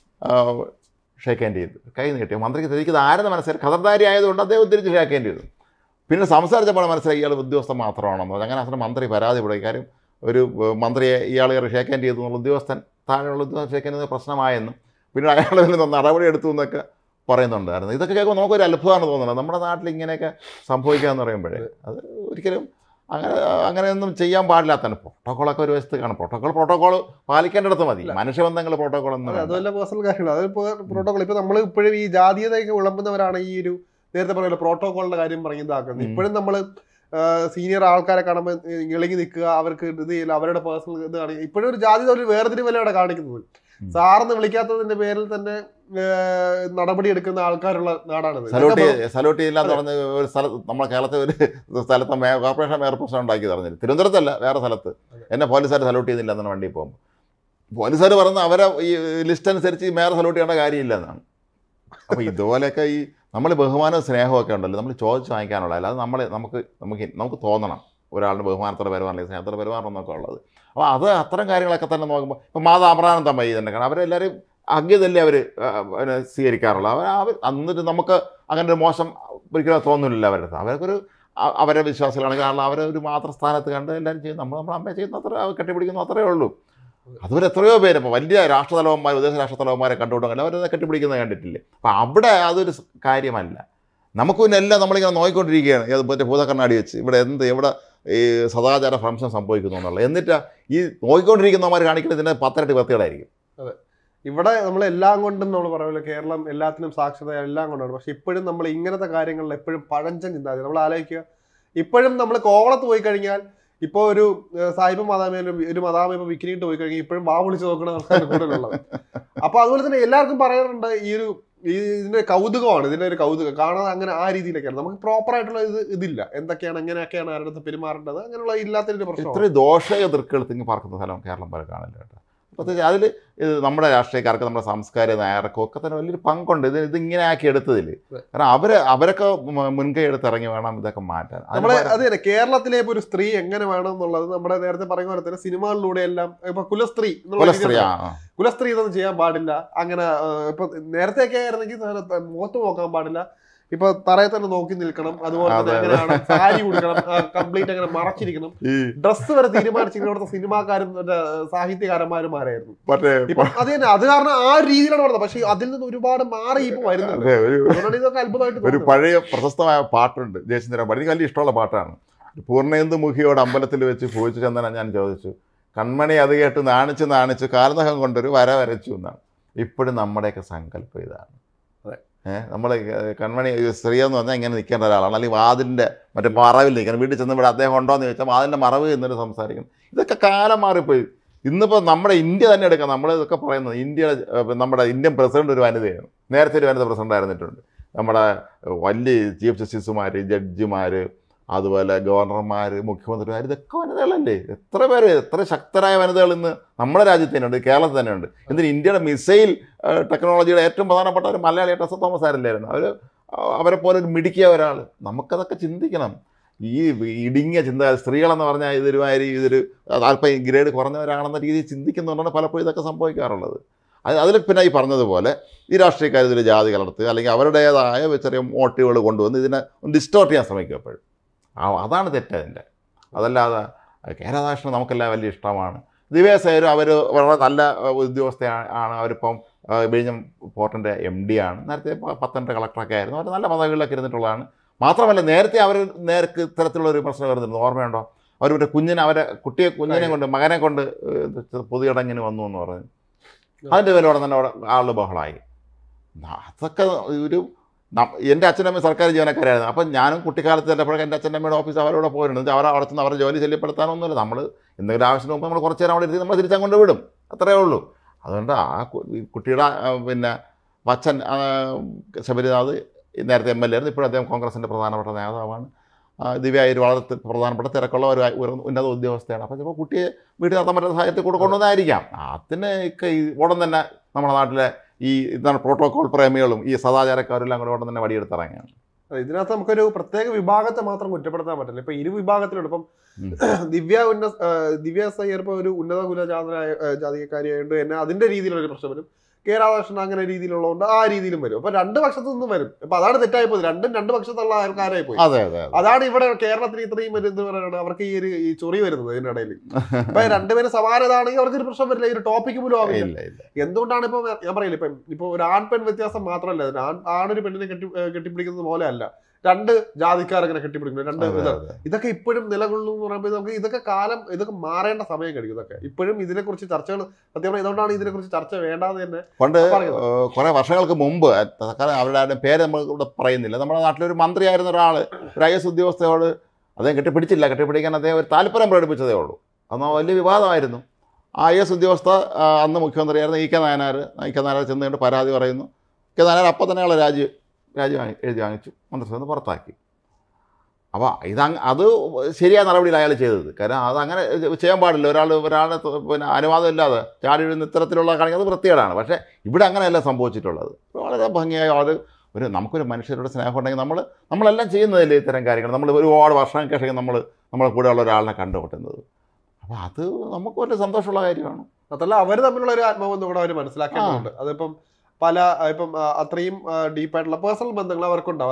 ഷേക്ക് ഹാൻഡ് ചെയ്തു, കൈ നീട്ടി. മന്ത്രിക്ക് ധരിക്കുന്നത് ആരെന്ന് മനസ്സിലായി, ഖദർദാരി ആയതുകൊണ്ട് അദ്ദേഹം ഉദ്ധരിച്ച് ഷേക്ക് ഹാൻഡ് ചെയ്തു. പിന്നെ സംസാരിച്ചപ്പോൾ മനസ്സിലായി ഇയാൾ ഉദ്യോഗസ്ഥൻ മാത്രമാണെന്ന്. അങ്ങനെ അവസാനം മന്ത്രി പരാതിപ്പെടും. കാര്യം ഒരു മന്ത്രിയെ ഇയാൾ ഷേക്ക് ഹാൻഡ് ചെയ്തു എന്നുള്ള ഉദ്യോഗസ്ഥൻ, താഴെയുള്ള ഉദ്യോഗസ്ഥൻ ഷേക്ക് ഹാൻഡ് ചെയ്യുന്നത് പ്രശ്നമായെന്നും പിന്നെ അയാൾ നിന്ന് നടപടി എടുത്തു എന്നൊക്കെ പറയുന്നുണ്ടായിരുന്നു. ഇതൊക്കെ കേൾക്കുമ്പോൾ നമുക്കൊരു അത്ഭുതമാണ് തോന്നുന്നത്. നമ്മുടെ നാട്ടിൽ ഇങ്ങനെയൊക്കെ സംഭവിക്കുക എന്ന് പറയുമ്പോഴേ അത് ഒരിക്കലും അങ്ങനെയൊന്നും ചെയ്യാൻ പാടില്ലാത്തതാണ്. പ്രോട്ടോക്കോളൊക്കെ ഒരു വശത്ത് കാണും. പ്രോട്ടോക്കോൾ പാലിക്കേണ്ടിടത്ത് മതി. മനുഷ്യബന്ധങ്ങൾ പ്രോട്ടോക്കോൾ ഒന്നും അതുപോലെ പേഴ്സണൽ കാര്യങ്ങൾ അത് പ്രോട്ടോക്കോൾ. ഇപ്പോൾ നമ്മൾ ഇപ്പോഴും ഈ ജാതീയതയൊക്കെ വിളമ്പുന്നവരാണ് ഈ ഒരു നേരത്തെ പറയുന്നത് പ്രോട്ടോക്കോളിന്റെ കാര്യം പറയുന്നതാക്കുന്നത്. ഇപ്പോഴും നമ്മൾ സീനിയർ ആൾക്കാരെ കാണുമ്പോൾ ഇളകി നിൽക്കുക, അവർക്ക് ഇത് ചെയ്യില്ല, അവരുടെ പേഴ്സണൽ ഇത് കാണിക്കുക. ഇപ്പോഴും ഒരു ജാതി ഒരു വേർതിരിവല്ല അവിടെ കാണിക്കുന്നത്. സാറെന്ന് വിളിക്കാത്തതിന്റെ പേരിൽ തന്നെ നടപടി എടുക്കുന്ന ആൾക്കാരുള്ള നാടാണ്. സല്യൂട്ട് ചെയ്യില്ലാന്ന് പറഞ്ഞ ഒരു സ്ഥലത്ത്, നമ്മുടെ കേരളത്തിൽ ഒരു സ്ഥലത്ത് കോർപ്പറേഷൻ മേയർ പ്രശ്നം ഉണ്ടാക്കി പറഞ്ഞില്ല. തിരുവനന്തപുരത്തല്ല, വേറെ സ്ഥലത്ത് എന്നെ പോലീസുകാർ സല്യൂട്ട് ചെയ്യുന്നില്ല എന്നാണ് വണ്ടി പോകുമ്പോൾ. പോലീസുകാർ പറഞ്ഞ് അവരെ ഈ ലിസ്റ്റ് അനുസരിച്ച് ഈ മേയർ സല്യൂട്ട് ചെയ്യേണ്ട കാര്യമില്ല എന്നാണ്. അപ്പോൾ ഇതുപോലെയൊക്കെ ഈ നമ്മൾ ബഹുമാനവും സ്നേഹമൊക്കെ ഉണ്ടല്ലോ, നമ്മൾ ചോദിച്ച് വാങ്ങിക്കാനുള്ള, അല്ലാതെ നമുക്ക് തോന്നണം ഒരാളുടെ ബഹുമാനത്തോടെ പെരുമാറില്ല, സ്നേഹത്തോടെ പെരുമാറണം എന്നൊക്കെ ഉള്ളത്. അപ്പോൾ അത് അത്തരം കാര്യങ്ങളൊക്കെ തന്നെ നോക്കുമ്പോൾ ഇപ്പോൾ മാതാ അമൃതാനന്ദമയി തന്നെ കാരണം അവരെല്ലാവരും അഗ്യതല്ലേ അവർ സ്വീകരിക്കാറുള്ളത്. അവർ എന്നിട്ട് നമുക്ക് അങ്ങനെ ഒരു മോശം ഒരിക്കലും തോന്നുന്നില്ല അവരുടെ അടുത്ത്. അവർക്കൊരു അവരെ വിശ്വാസികളാണെങ്കിൽ കാരണം അവരെ ഒരു മാത്രസ്ഥാനത്ത് കണ്ട് എല്ലാവരും ചെയ്യും. നമ്മുടെ അമ്മയെ ചെയ്യുന്ന അത്ര കെട്ടിപ്പിടിക്കുന്നു, അത്രയേ ഉള്ളൂ. അതുപോലെ എത്രയോ പേര് ഇപ്പോൾ വലിയ രാഷ്ട്രതലവന്മാർ, വിദേശ രാഷ്ട്രതലവന്മാരെ കണ്ടുകൊണ്ടെങ്കിൽ അവരത് കെട്ടിപ്പിടിക്കുന്നത് കണ്ടിട്ടില്ലേ. അപ്പോൾ അവിടെ അതൊരു കാര്യമല്ല. നമുക്ക് പിന്നെ എല്ലാം നമ്മളിങ്ങനെ നോക്കിക്കൊണ്ടിരിക്കുകയാണ്. അത് മറ്റേ ഭൂതക്കണ്ണാടി വെച്ച് എവിടെ ഈ സദാചാര ഭ്രംശം സംഭവിക്കുന്നു എന്നുള്ളത്. എന്നിട്ട് ഈ നോക്കിക്കൊണ്ടിരിക്കുന്നവന്മാർ കാണിക്കുന്നത് ഇതിൻ്റെ 10 ഇരട്ടി വൃത്തികേടായിരിക്കും. അതെ, ഇവിടെ നമ്മൾ എല്ലാം കൊണ്ടും നമ്മൾ പറയുമല്ലോ, കേരളം എല്ലാത്തിനും സാക്ഷരത എല്ലാം കൊണ്ടാണ്. പക്ഷെ ഇപ്പോഴും നമ്മൾ ഇങ്ങനത്തെ കാര്യങ്ങളിൽ എപ്പോഴും പഴഞ്ചൻ ചിന്താഗതി നമ്മൾ ആലോചിക്കുക. ഇപ്പോഴും നമ്മൾ കോവളത്ത് പോയി കഴിഞ്ഞാൽ ഇപ്പോൾ ഒരു സായിബ് മദാമയിലും ഒരു മദാമ ഇപ്പോൾ വിക്കിനിട്ട് പോയി കഴിഞ്ഞാൽ ഇപ്പോഴും വാ വിളിച്ച് നോക്കുന്ന ആൾക്കാർ കൂടുതലുള്ളത്. അപ്പോൾ അതുപോലെ തന്നെ എല്ലാവർക്കും പറയാറുണ്ട് ഇതിന്റെ കൗതുകമാണ്, ഇതിന്റെ ഒരു കൗതുകം കാണാതെ അങ്ങനെ ആ രീതിയിലൊക്കെയാണ്. നമുക്ക് പ്രോപ്പർ ആയിട്ടുള്ള ഇതില്ല, എന്തൊക്കെയാണ് എങ്ങനെയൊക്കെയാണ് ആരുടെ അടുത്ത് പെരുമാറേണ്ടത്, അങ്ങനെയുള്ള ഇല്ലാത്തൊരു പ്രശ്നം. ഇത്രയും ദോഷക ദൃക്കുകൾ പാർക്കുന്ന സ്ഥലം കേരളം പോലെ കാണില്ല കേട്ടോ. പ്രത്യേകിച്ച് അതിൽ നമ്മുടെ രാഷ്ട്രീയക്കാർക്ക്, നമ്മുടെ സാംസ്കാരിക നായർക്കും ഒക്കെ തന്നെ വലിയൊരു പങ്കുണ്ട് ഇതിങ്ങനെ ആക്കി എടുത്തതിൽ. കാരണം അവരൊക്കെ മുൻകൈ എടുത്തിറങ്ങി വേണം ഇതൊക്കെ മാറ്റാൻ. അതെ, കേരളത്തിലെ ഒരു സ്ത്രീ എങ്ങനെ വേണം എന്നുള്ളത് നമ്മുടെ നേരത്തെ പറയുന്ന പോലെ തന്നെ സിനിമകളിലൂടെ എല്ലാം ഇപ്പൊ കുലസ്ത്രീ ഇതൊന്നും ചെയ്യാൻ പാടില്ല. അങ്ങനെ ഇപ്പൊ നേരത്തെയൊക്കെ ആയിരുന്നെങ്കിൽ മുഖത്ത് നോക്കാൻ പാടില്ല, ഇപ്പൊ തറയെ തന്നെ നോക്കി നിൽക്കണം, അതുപോലെ തന്നെ എങ്ങനെയാണ് സാരി കൊടുക്കണം, കംപ്ലീറ്റ് അങ്ങനെ മറച്ചിരിക്കണം, ഡ്രസ്സ് വരെ തീരുമാനിച്ചിരിക്കുന്ന അവിടുത്തെ സിനിമാക്കാരും സാഹിത്യകാരന്മാരും ആരായിരുന്നു. അത് തന്നെ, അത് കാരണം ആ രീതിയിലാണ് പറഞ്ഞത്. പക്ഷെ അതിൽ നിന്ന് ഒരുപാട് മാറി ഇപ്പൊ വരുന്നുണ്ട്. ഇതൊക്കെ അത്ഭുതമായിട്ട്. ഒരു പഴയ പ്രശസ്തമായ പാട്ടുണ്ട് ജയചന്ദ്രൻ പാടി, എനിക്ക് വലിയ ഇഷ്ടമുള്ള പാട്ടാണ്. പൂർണ്ണേന്ദു മുഖിയോട് അമ്പലത്തിൽ വെച്ച് പൂജിച്ചു ചന്ദന ഞാൻ ചോദിച്ചു, കൺമണി അത് കേട്ട് നാണിച്ച് കാൽനഖം കൊണ്ടൊരു വര വരച്ചു എന്നാണ്. ഇപ്പോഴും നമ്മുടെയൊക്കെ സങ്കല്പം ഇതാണ്. നമ്മൾ കൺമണി സ്ത്രീ എന്ന് പറഞ്ഞാൽ ഇങ്ങനെ നിൽക്കേണ്ട ഒരാളാണ്, അല്ലെങ്കിൽ വാതിലിൻ്റെ മറ്റേ മറവിൽ നിൽക്കണം. വീട്ടിൽ ചെന്ന് ഇവിടെ അദ്ദേഹം ഉണ്ടോ എന്ന് ചോദിച്ചാൽ വാതിലിൻ്റെ മറവ് എന്നിട്ട് സംസാരിക്കണം. ഇതൊക്കെ കാലം മാറിപ്പോയി. ഇന്നിപ്പോൾ നമ്മുടെ ഇന്ത്യ തന്നെ എടുക്കാം. നമ്മൾ ഇതൊക്കെ പറയുന്നത് നമ്മുടെ ഇന്ത്യൻ പ്രസിഡന്റ് ഒരു വനിതയാണ്. നേരത്തെ ഒരു വനിത പ്രസിഡന്റ് ആയിരുന്നിട്ടുണ്ട്. നമ്മുടെ വലിയ ചീഫ് ജസ്റ്റിസുമാർ, ജഡ്ജിമാർ, അതുപോലെ ഗവർണർമാർ, മുഖ്യമന്ത്രിമാർ, ഇതൊക്കെ വനിതകളല്ലേ? എത്ര ശക്തരായ വനിതകൾ ഇന്ന് നമ്മുടെ രാജ്യത്ത് തന്നെയുണ്ട്, കേരളത്തിൽ തന്നെയുണ്ട്. എന്തിന് ഇന്ത്യയുടെ മിസൈൽ ടെക്നോളജിയുടെ ഏറ്റവും പ്രധാനപ്പെട്ട ഒരു മലയാളി ടെസ തോമസ് ആരല്ലായിരുന്നു. അവരെ പോലെ ഒരു മിടുക്കിയ ഒരാൾ. നമുക്കതൊക്കെ ചിന്തിക്കണം. ഈ ഇടുങ്ങിയ ചിന്ത, സ്ത്രീകളെന്ന് പറഞ്ഞാൽ ഇതൊരു അല്പം ഗ്രേഡ് കുറഞ്ഞവരാണെന്ന രീതിയിൽ ചിന്തിക്കുന്നതുകൊണ്ടാണ് പലപ്പോഴും ഇതൊക്കെ സംഭവിക്കാറുള്ളത്. അതിൽ പിന്നെ ഈ പറഞ്ഞതുപോലെ ഈ രാഷ്ട്രീയക്കാർ ഇതിൽ ജാതി കലർത്തുക, അല്ലെങ്കിൽ അവരുടേതായ ചെറിയ മോട്ടീവുകൾ കൊണ്ടുവന്ന് ഇതിനെ ഡിസ്റ്റോർട്ട് ചെയ്യാൻ ശ്രമിക്കും എപ്പോഴും. അതാണ് തെറ്റതിൻ്റെ. അതല്ലാതെ കേരളാകൃഷ്ണൻ നമുക്കെല്ലാം വലിയ ഇഷ്ടമാണ്. ദിവ്യാസേരും അവർ വളരെ നല്ല ഉദ്യോഗസ്ഥയാണ്. അവരിപ്പം വിഴിഞ്ഞം പോർട്ടിൻ്റെ MD ആണ്. നേരത്തെ പത്തനംതിട്ട കളക്ടറൊക്കെ ആയിരുന്നു. അവർ നല്ല പദവികളിലൊക്കെ ഇരുന്നിട്ടുള്ളതാണ്. മാത്രമല്ല നേരത്തെ നേർക്ക് ഇത്തരത്തിലുള്ളൊരു പ്രശ്നം വരുന്നുണ്ട്. ഓർമ്മയുണ്ടോ? അവർ മറ്റേ കുഞ്ഞിനെ കൊണ്ട് മകനെ കൊണ്ട് പൊതുചടങ്ങിന് വന്നു എന്ന് പറഞ്ഞു. അതിൻ്റെ പേരോടെ തന്നെ അവിടെ ആളുടെ ബഹളമായി. അതൊക്കെ എൻ്റെ അച്ഛനമ്മ സർക്കാർ ജീവനക്കാരായിരുന്നു. അപ്പം ഞാനും കുട്ടിക്കാലത്ത് ചിലപ്പോഴൊക്കെ എൻ്റെ അച്ഛനമ്മയുടെ ഓഫീസ് അവരോട് പോയിരുന്നു. അവിടെ ചെന്ന് അവരുടെ ജോലി ശല്യപ്പെടുത്താനൊന്നുമില്ല. നമ്മൾ എന്തെങ്കിലും ആവശ്യത്തിന് മുമ്പ് നമ്മൾ കുറച്ച് നേരം അവിടെ ഇരുത്തി നമ്മൾ തിരിച്ചങ്ങോട്ട് വിടും. അത്രയേ ഉള്ളൂ. അതുകൊണ്ട് കുട്ടിയുടെ അച്ഛൻ ശബരിനാഥ് നേരത്തെ MLA ആയിരുന്നു. ഇപ്പോഴും അദ്ദേഹം കോൺഗ്രസിൻ്റെ പ്രധാനപ്പെട്ട നേതാവാണ്. ദിവ്യ ഒരു വളരെ പ്രധാനപ്പെട്ട തിരക്കുള്ള ഒരു ഉന്നത ഉദ്യോഗസ്ഥയാണ്. അപ്പോൾ ചിലപ്പോൾ കുട്ടിയെ വീട്ടിൽ നടത്താൻ പറ്റുന്ന സാഹചര്യത്തിൽ കൂടെ കൊണ്ടുവന്നായിരിക്കാം. അതിനൊക്കെ ഉടൻ തന്നെ നമ്മുടെ നാട്ടിലെ എന്താണ് പ്രോട്ടോകോൾ പ്രേമികളും ഈ സദാചാരക്കാരെല്ലാം കൂടെ ഉടൻ തന്നെ വടിയെടുത്തിറങ്ങിയാണ്. ഇതിനകത്ത് നമുക്കൊരു പ്രത്യേക വിഭാഗത്തെ മാത്രം കുറ്റപ്പെടുത്താൻ പറ്റില്ല. ഇപ്പൊ ഇരു വിഭാഗത്തിലുണ്ട്. ഇപ്പം ദിവ്യ സയ്യർ ഇപ്പോൾ ഒരു ഉന്നത ജാതികാരിയായതുകൊണ്ട് തന്നെ അതിന്റെ രീതിയിലൊരു പ്രശ്നം വരും. കേരളാകൃഷ്ണൻ അങ്ങനെ രീതിയിലുള്ളതുകൊണ്ട് ആ രീതിയിലും വരും. അപ്പൊ രണ്ട് പക്ഷത്തു നിന്നും വരും. അപ്പൊ അതാണ് തെറ്റായി പോയത്. രണ്ട് പക്ഷത്തുള്ള ആൾക്കാരായി പോയി. അതാണ് ഇവിടെ കേരളത്തിന് ഇത്രയും എന്ത് പറയുന്നത് അവർക്ക് ഈ ചൊറി വരുന്നത് ഇതിനിടയിൽ. അപ്പൊ രണ്ടുപേരും സമാനതാണെങ്കിൽ അവർക്കൊരു പ്രശ്നം വരില്ല. ഈ ഒരു ടോപ്പിക്ക് പോലും ആവില്ല. എന്തുകൊണ്ടാണ് ഇപ്പൊ ഞാൻ പറയില്ല, ഇപ്പൊ ഒരു ആൺ പെൺ വ്യത്യാസം മാത്രമല്ല. ആണൊരു പെണ്ണിനെ കെട്ടിപ്പിടിക്കുന്നത് പോലെ അല്ല രണ്ട് ജാതിക്കാരങ്ങനെ കെട്ടിപ്പിടിക്കുന്നത്. ഇതൊക്കെ ഇപ്പോഴും നിലകൊള്ളും എന്ന് പറയുമ്പോൾ ഇതൊക്കെ മാറേണ്ട സമയം കഴിയും. ഇതൊക്കെ ഇപ്പോഴും ഇതിനെക്കുറിച്ച് ചർച്ചകൾ സത്യം പറഞ്ഞാൽ ഇതുകൊണ്ടാണ് ഇതിനെക്കുറിച്ച് ചർച്ച വേണ്ടാന്ന് തന്നെ. പണ്ട് കുറെ വർഷങ്ങൾക്ക് മുമ്പ് അവരുടെ പേര് നമ്മൾ ഇവിടെ പറയുന്നില്ല, നമ്മുടെ നാട്ടിലൊരു മന്ത്രിയായിരുന്ന ഒരാൾ ഒരു IAS ഉദ്യോഗസ്ഥയോട് അദ്ദേഹം കെട്ടിപ്പിടിക്കാൻ അദ്ദേഹം ഒരു താല്പര്യം പ്രകടിപ്പിച്ചതേ ഉള്ളൂ. അന്ന് വലിയ വിവാദമായിരുന്നു. ആ IAS ഉദ്യോഗസ്ഥ അന്ന് മുഖ്യമന്ത്രിയായിരുന്നു EK നായനാർ ചെന്ന് കണ്ട് പരാതി പറയുന്നു. EK നായനാർ അപ്പം തന്നെ ആളെ രാജി എഴുതി വാങ്ങിച്ചു, മന്ത്രിസഭയിൽ നിന്ന് പുറത്താക്കി. അപ്പോൾ അത് ശരിയായ നടപടിയിൽ അയാൾ ചെയ്തത്. കാരണം അതങ്ങനെ ചെയ്യാൻ പാടില്ല. ഒരാളുടെ പിന്നെ അനുവാദമില്ലാതെ ചാടി വീഴുന്ന ഇത്തരത്തിലുള്ള കാണിക്കുന്നത് വൃത്തികേടാണ്. പക്ഷേ ഇവിടെ അങ്ങനെയല്ല സംഭവിച്ചിട്ടുള്ളത്. വളരെ ഭംഗിയായി നമുക്കൊരു മനുഷ്യരുടെ സ്നേഹം ഉണ്ടെങ്കിൽ നമ്മളെല്ലാം ചെയ്യുന്നതല്ലേ ഇത്തരം കാര്യങ്ങൾ. നമ്മൾ ഒരുപാട് വർഷങ്ങൾക്ക് ശേഷം നമ്മളെ കൂടെയുള്ള ഒരാളിനെ കണ്ടുമുട്ടുന്നത്. അപ്പോൾ അത് നമുക്ക് വലിയ സന്തോഷമുള്ള കാര്യമാണ്. അതല്ല, അവർ തമ്മിലുള്ള ഒരു ആത്മബന്ധം കൂടെ അവർ മനസ്സിലാക്കേണ്ടതുണ്ട്. അതിപ്പം ഇപ്പം അത്രയും ഡീപ്പായിട്ടുള്ള പേഴ്സണൽ ബന്ധങ്ങൾ അവർക്കുണ്ടാവും.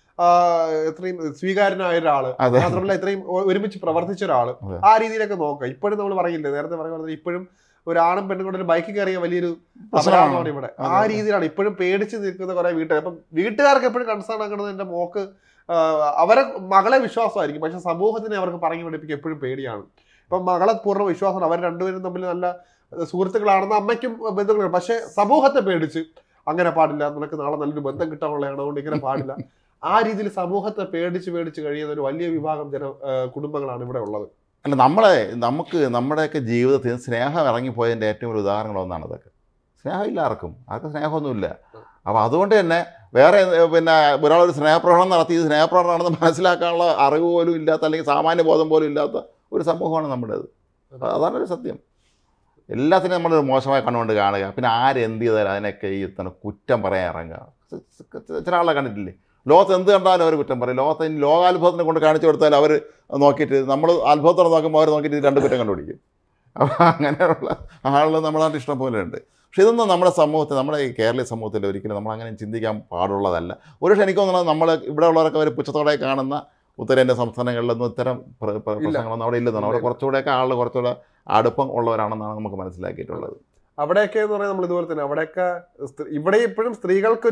എത്രയും സ്വീകാര്യനായ ഒരാള്, മാത്രമല്ല ഇത്രയും ഒരുമിച്ച് പ്രവർത്തിച്ച ഒരാള്, ആ രീതിയിലൊക്കെ നോക്കാം. ഇപ്പോഴും നമ്മൾ പറയില്ലേ, നേരത്തെ പറയുന്നത് ഇപ്പോഴും ഒരു ആണും പെണ്ണും കൊണ്ട് ഒരു ബൈക്ക് കയറിയ വലിയൊരു അപകടമാണ് ഇവിടെ. ആ രീതിയിലാണ് ഇപ്പോഴും പേടിച്ച് നിൽക്കുന്ന കുറെ വീട്ടുകാർ. അപ്പം വീട്ടുകാർക്ക് എപ്പോഴും കൺസേൺ ആക്കുന്നത് എന്റെ മോക്ക് അവരെ മകളെ വിശ്വാസമായിരിക്കും, പക്ഷെ സമൂഹത്തിനെ അവർക്ക് പറഞ്ഞു പഠിപ്പിക്കുക എപ്പോഴും പേടിയാണ്. ഇപ്പം മകളെ പൂർണ്ണ വിശ്വാസമാണ്. അവർ രണ്ടുപേരും തമ്മിൽ നല്ല സുഹൃത്തുക്കളാണെന്ന് അമ്മയ്ക്കും ബന്ധുക്കളും. പക്ഷെ സമൂഹത്തെ പേടിച്ച് അങ്ങനെ പാടില്ല, നിനക്ക് നാളെ നല്ലൊരു ബന്ധം കിട്ടാനുള്ളതാണ്, അതുകൊണ്ട് ഇങ്ങനെ പാടില്ല, ആ രീതിയിൽ സമൂഹത്തെ പേടിച്ച് കഴിയുന്ന ഒരു വലിയ വിഭാഗം കുടുംബങ്ങളാണ് ഇവിടെ ഉള്ളത്. അല്ല, നമ്മുടെയൊക്കെ ജീവിതത്തിൽ സ്നേഹം ഇറങ്ങിപ്പോയതിൻ്റെ ഏറ്റവും ഒരു ഉദാഹരണങ്ങളൊന്നാണ് ഇതൊക്കെ. സ്നേഹമില്ല ആർക്കും സ്നേഹമൊന്നുമില്ല. അപ്പോൾ അതുകൊണ്ട് തന്നെ വേറെ പിന്നെ ഒരാളൊരു സ്നേഹപ്രകടനം നടത്തി ഇത് സ്നേഹപ്രകടനമാണെന്ന് മനസ്സിലാക്കാനുള്ള അറിവ് പോലും ഇല്ലാത്ത, അല്ലെങ്കിൽ സാമാന്യ ബോധം പോലും ഇല്ലാത്ത ഒരു സമൂഹമാണ് നമ്മുടേത്. അതാണ് ഒരു സത്യം. എല്ലാത്തിനും നമ്മളൊരു മോശമായി കണ്ടുകൊണ്ട് കാണുക, പിന്നെ ആരെന്ത് ചെയ്താലും അതിനൊക്കെ ഈ കുറ്റം പറയാൻ ഇറങ്ങുക. ചില ആളെ കണ്ടിട്ടില്ലേ, ലോകത്ത് എന്ത് കണ്ടാലും അവർ കുറ്റം പറയും. ലോകാത്ഭുതത്തിനെ കൊണ്ട് കാണിച്ചു കൊടുത്താൽ അവർ നോക്കിയിട്ട്, നമ്മൾ അത്ഭുതത്തോടെ നോക്കുമ്പോൾ അവർ നോക്കിയിട്ട് രണ്ട് കുറ്റം കണ്ടുപിടിക്കും. അപ്പോൾ അങ്ങനെയുള്ള ആളുകൾ നമ്മുടെ നാട്ടിൽ ഇഷ്ടം പോലെ ഉണ്ട്. പക്ഷെ ഇതൊന്നും നമ്മുടെ സമൂഹത്തിൽ, നമ്മുടെ ഈ കേരളീയ സമൂഹത്തിൽ ഒരിക്കലും നമ്മളങ്ങനെ ചിന്തിക്കാൻ പാടുള്ളതല്ല. ഒരുപക്ഷെ എനിക്ക് തോന്നുന്നത് നമ്മൾ ഇവിടെ ഉള്ളവരൊക്കെ ഒരു പുച്ഛത്തോടെ കാണുന്ന ഉത്തരേന്ത്യൻ സംസ്ഥാനങ്ങളിലൊന്നും ഇത്തരം പ്രശ്നങ്ങളൊന്നും അവിടെ ഇല്ലെന്നാണ്. അവിടെ കുറച്ചുകൂടെയൊക്കെ ആളുകൾ കുറച്ചുകൂടെ അടുപ്പം ഉള്ളവരാണെന്നാണ് നമുക്ക് മനസ്സിലാക്കിയിട്ടുള്ളത്. അവിടെയൊക്കെ എന്ന് പറയുന്നത് നമ്മൾ ഇതുപോലെ തന്നെ അവിടെയൊക്കെ ഇവിടെ ഇപ്പോഴും സ്ത്രീകൾക്കൊരു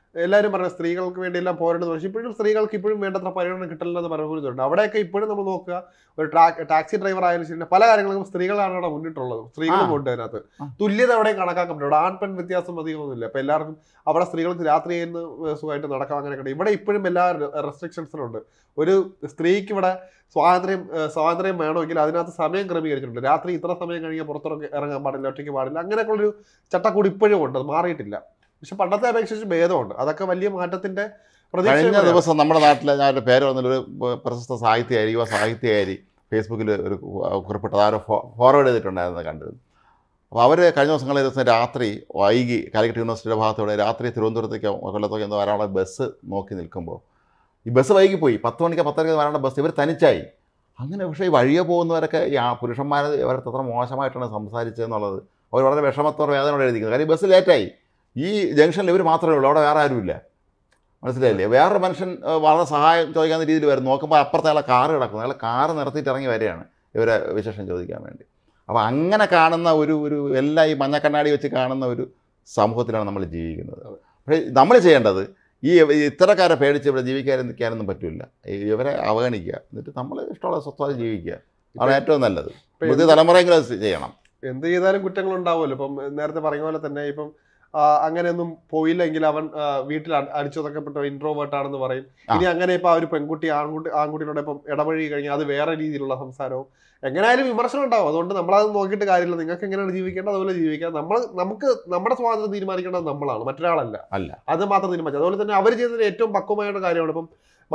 എല്ലാവരും പറഞ്ഞ സ്ത്രീകൾക്ക് വേണ്ടിയെല്ലാം പോരാടുന്നു. പക്ഷേ ഇപ്പോഴും സ്ത്രീകൾക്ക് ഇപ്പോഴും വേണ്ടത്ര പരിഗണന കിട്ടില്ലെന്ന് പറയുന്നുണ്ട്. അവിടെയൊക്കെ ഇപ്പോഴും നമ്മൾ നോക്കുക, ഒരു ടാക്സി ഡ്രൈവർ ആയാലും ശരി, പല കാര്യങ്ങളും സ്ത്രീകളാണ് അവിടെ മുന്നിട്ടുള്ളത്. സ്ത്രീകളും ഉണ്ട് അതിനകത്ത്. തുല്യത എവിടെയും കണക്കാക്കാൻ പറ്റും. അവിടെ ആൺ പെൺ വ്യത്യാസം അധികമൊന്നുമില്ല. അപ്പൊ എല്ലാവർക്കും അവിടെ സ്ത്രീകൾക്ക് രാത്രി ചെയ്യുന്ന സുഖമായിട്ട് നടക്കാം, അങ്ങനെയൊക്കെ. ഇവിടെ ഇപ്പോഴും എല്ലാ റെസ്ട്രിക്ഷൻസിലുണ്ട്. ഒരു സ്ത്രീക്ക് ഇവിടെ സ്വാതന്ത്ര്യം വേണമെങ്കിൽ അതിനകത്ത് സമയം ക്രമീകരിച്ചിട്ടുണ്ട്. രാത്രി ഇത്ര സമയം കഴിഞ്ഞാൽ പുറത്തിറങ്ങി ഇറങ്ങാൻ പാടില്ല, ഒറ്റയ്ക്ക് പാടില്ല, അങ്ങനെയൊക്കെയുള്ളൊരു ചട്ടക്കൂടി ഇപ്പോഴും ഉണ്ട്. അത് മാറിയിട്ടില്ല. പക്ഷെ പണ്ടത്തെ അപേക്ഷിച്ച് ഭേദമുണ്ട്. അതൊക്കെ വലിയ മാറ്റത്തിന്റെ കഴിഞ്ഞ ദിവസം നമ്മുടെ നാട്ടിലെ ഞാനൊരു പേര് വന്നൊരു പ്രശസ്ത സാഹിത്യകാരി, യുവ സാഹിത്യകാരി ഫേസ്ബുക്കിൽ ഒരു കുറിപ്പിട്ടത് ആരോ ഫോർവേഡ് ചെയ്തിട്ടുണ്ടായിരുന്നു കണ്ടിരുന്നു. അപ്പോൾ അവർ കഴിഞ്ഞ ദിവസം രാത്രി വൈകി കാലിക്കറ്റ് യൂണിവേഴ്സിറ്റിയുടെ ഭാഗത്തൂടെ രാത്രി തിരുവനന്തപുരത്തേക്കോ കൊല്ലത്തേക്കോ എന്തോ വരാനുള്ള ബസ് നോക്കി നിൽക്കുമ്പോൾ ഈ ബസ് വൈകിപ്പോയി. 10 മണിക്ക് 10:30 വരാനുള്ള ബസ് ഇവർ തനിച്ചായി. അങ്ങനെ പക്ഷേ ഈ വഴിയെ പോകുന്നവരൊക്കെ ഈ പുരുഷന്മാർ ഇവരെ എത്ര മോശമായിട്ടാണ് സംസാരിച്ചതെന്നുള്ളത് അവർ വളരെ വിഷമത്തോടെ വേദനയോടെ എഴുതിക്കുന്നത്. കാര്യം ബസ് ലേറ്റായി. ഈ ജംഗ്ഷനിൽ ഇവർ മാത്രമേ ഉള്ളൂ, അവിടെ വേറെ ആരുമില്ല. മനസ്സിലായില്ലേ? വേറൊരു മനുഷ്യൻ വളരെ സഹായം ചോദിക്കാവുന്ന രീതിയിൽ വരും. നോക്കുമ്പോൾ അപ്പുറത്തെ അയാളെ കാറ് കിടക്കുന്നു. അയാളെ കാറ് നിർത്തിയിട്ട് ഇറങ്ങി വരികയാണ് ഇവരെ വിശേഷം ചോദിക്കാൻ വേണ്ടി. അപ്പോൾ അങ്ങനെ കാണുന്ന ഒരു എല്ലാം ഈ മഞ്ഞക്കണ്ണാടി വെച്ച് കാണുന്ന ഒരു സമൂഹത്തിലാണ് നമ്മൾ ജീവിക്കുന്നത്. പക്ഷേ നമ്മൾ ചെയ്യേണ്ടത് ഈ ഇത്തരക്കാരെ പേടിച്ച് ഇവിടെ ജീവിക്കാനൊന്നും പറ്റില്ല. ഇവരെ അവഗണിക്കുക, എന്നിട്ട് നമ്മൾ ഇഷ്ടമുള്ള സ്വസ്ഥമായി ജീവിക്കുക. അതാണ് ഏറ്റവും നല്ലത്. പുതിയ തലമുറയെങ്കിലും അത് ചെയ്യണം. എന്ത് ചെയ്താലും കുറ്റങ്ങളുണ്ടാവുമല്ലോ. ഇപ്പം നേരത്തെ പറഞ്ഞ പോലെ തന്നെ ഇപ്പം അങ്ങനെയൊന്നും പോയില്ലെങ്കിൽ അവൻ വീട്ടിൽ അടിച്ചുതക്കപ്പെട്ട ഇൻട്രോവേർട്ട് ആണെന്ന് പറയും. ഇനി അങ്ങനെ ഇപ്പൊ ആ ഒരു പെൺകുട്ടി ആൺകുട്ടിയോടെ ഇപ്പം ഇടപഴകി കഴിഞ്ഞാൽ അത് വേറെ രീതിയിലുള്ള സംസാരവും എങ്ങനെയായാലും വിമർശനം ഉണ്ടാവും. അതുകൊണ്ട് നമ്മളത് നോക്കിയിട്ട് കാര്യമില്ല. നിങ്ങൾക്ക് എങ്ങനെയാണ് ജീവിക്കേണ്ടത് അതുപോലെ ജീവിക്കാം. നമുക്ക് നമ്മുടെ സ്വാതന്ത്ര്യം തീരുമാനിക്കേണ്ടത് നമ്മളാണ്, മറ്റൊരാളല്ല. അത് മാത്രം തീരുമാനിച്ചു. അതുപോലെ തന്നെ അവർ ചെയ്തതിന് ഏറ്റവും പക്വമായ കാര്യമാണ് ഇപ്പം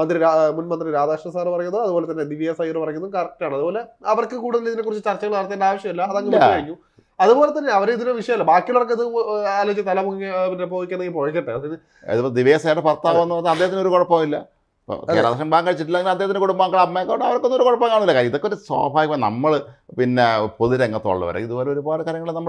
മുൻ മന്ത്രി രാധാകൃഷ്ണൻ സാർ പറയുന്നത്, അതുപോലെ തന്നെ ദിവ്യ സൈർ പറയുന്നതും കറക്റ്റാണ്. അതുപോലെ അവർക്ക് കൂടുതൽ ഇതിനെക്കുറിച്ച് ചർച്ചകൾ നടത്തേണ്ട ആവശ്യമില്ല, അതങ്ങ് കഴിഞ്ഞു. അതുപോലെ തന്നെ അവർ ഇതിന് വിഷയമല്ല. ബാക്കിയുള്ളവർക്ക് ഇത് ആലോചിച്ച് തലമുങ്ങി പോയിക്കുന്നെങ്കിൽ പോയിക്കട്ടെ. അതിപ്പോൾ ദിവ്യ സൈറുടെ ഭർത്താവ് എന്ന് പറഞ്ഞാൽ അദ്ദേഹത്തിന് ഒരു കുഴപ്പമില്ല. കേരളത്തിൽ ബാങ്ക് കഴിച്ചിട്ടില്ലെങ്കിൽ അദ്ദേഹത്തിന് കുടുംബാംഗങ്ങൾ അമ്മയൊക്കെ അവർക്കൊന്നും ഒരു കുഴപ്പം കാണില്ല. കാര്യം ഇതൊക്കെ ഒരു സ്വാഭാവികം. നമ്മൾ പിന്നെ പൊതുരംഗത്തുള്ളവരെ ഇതുപോലെ ഒരുപാട് കാര്യങ്ങൾ നമ്മൾ